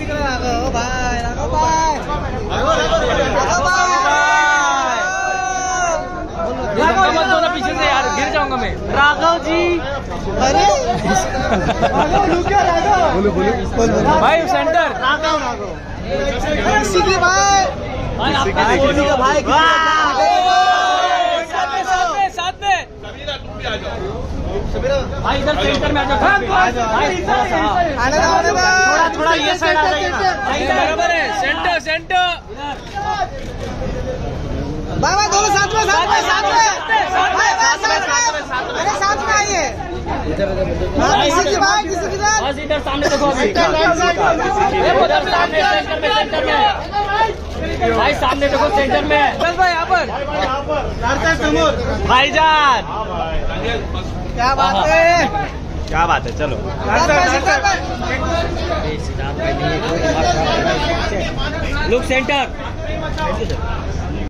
मत दो ना पीछे से यार, गिर जाऊंगा मैं। राघव जी, अरे भाई सेंटर। सिद्धि भाई, भाई साथ में भाई इधर सेंटर में आ जाओ। थोड़ा ये साइड आ जाइए ना। बराबर है, सेंटर सेंटर। बाबा दोनों साथ में अरे साथ में आइए। किसी बस इधर सामने देखो, सेंटर में भाई, सामने देखो सेंटर में। बस भाई यहाँ पर भाईजान, क्या बात है, क्या बात है। चलो लुक सेंटर।